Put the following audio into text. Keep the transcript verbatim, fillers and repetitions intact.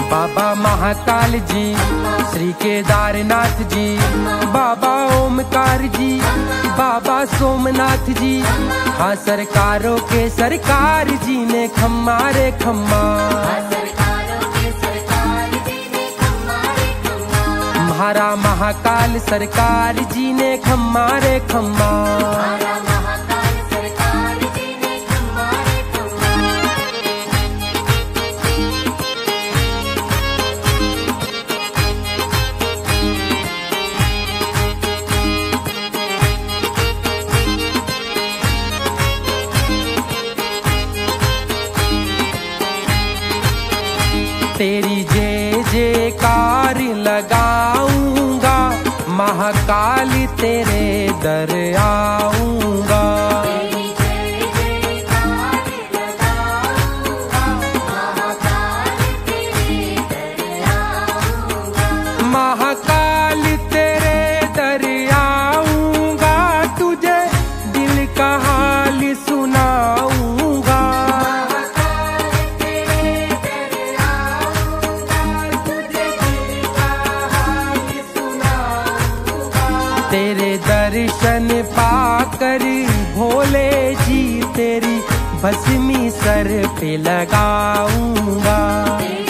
बाबा महाकाल जी, श्री केदारनाथ जी, बाबा ओमकार जी, बाबा सोमनाथ जी, हाँ सरकारों के सरकार जी ने खम्मा रे खम्मा। म्हारा महाकाल सरकार जी ने खम्मा रे खम्मा। तेरी जय जयकार लगाऊंगा, महाकाल तेरे दर आऊंगा। तेरी जय जयकार लगाऊंगा, महाकाल तेरे दर आऊंगा। महाकाल तेरे दर आऊंगा, तुझे दिल का हाल सुनाऊंगा। तेरे दर्शन पाकर भोले जी तेरी भस्मी सर पे लगाऊंगा।